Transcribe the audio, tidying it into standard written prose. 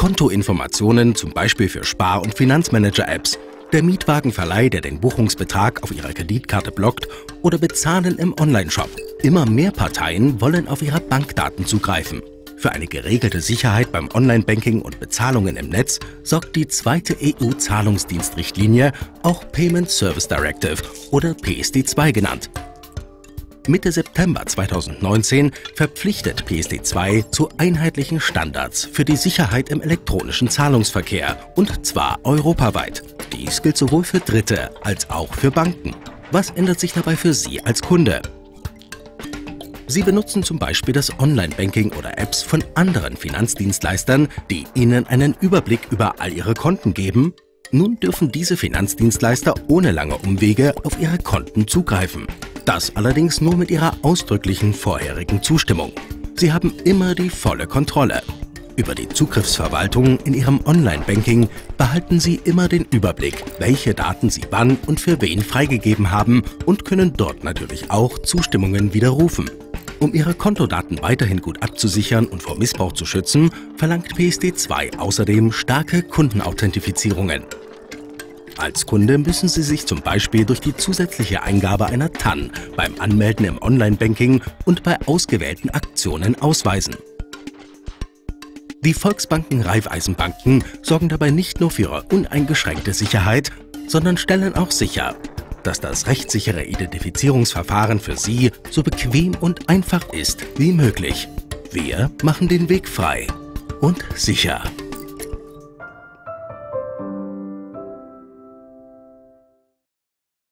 Kontoinformationen, zum Beispiel für Spar- und Finanzmanager-Apps, der Mietwagenverleih, der den Buchungsbetrag auf Ihrer Kreditkarte blockt, oder Bezahlen im Onlineshop. Immer mehr Parteien wollen auf Ihre Bankdaten zugreifen. Für eine geregelte Sicherheit beim Online-Banking und Bezahlungen im Netz sorgt die zweite EU-Zahlungsdienstrichtlinie, auch Payment Service Directive oder PSD2 genannt. Mitte September 2019 verpflichtet PSD2 zu einheitlichen Standards für die Sicherheit im elektronischen Zahlungsverkehr, und zwar europaweit. Dies gilt sowohl für Dritte als auch für Banken. Was ändert sich dabei für Sie als Kunde? Sie benutzen zum Beispiel das Online-Banking oder Apps von anderen Finanzdienstleistern, die Ihnen einen Überblick über all Ihre Konten geben. Nun dürfen diese Finanzdienstleister ohne lange Umwege auf Ihre Konten zugreifen. Das allerdings nur mit Ihrer ausdrücklichen vorherigen Zustimmung. Sie haben immer die volle Kontrolle. Über die Zugriffsverwaltung in Ihrem Online-Banking behalten Sie immer den Überblick, welche Daten Sie wann und für wen freigegeben haben, und können dort natürlich auch Zustimmungen widerrufen. Um Ihre Kontodaten weiterhin gut abzusichern und vor Missbrauch zu schützen, verlangt PSD2 außerdem starke Kundenauthentifizierungen. Als Kunde müssen Sie sich zum Beispiel durch die zusätzliche Eingabe einer TAN beim Anmelden im Online-Banking und bei ausgewählten Aktionen ausweisen. Die Volksbanken Raiffeisenbanken sorgen dabei nicht nur für ihre uneingeschränkte Sicherheit, sondern stellen auch sicher, dass das rechtssichere Identifizierungsverfahren für Sie so bequem und einfach ist wie möglich. Wir machen den Weg frei und sicher.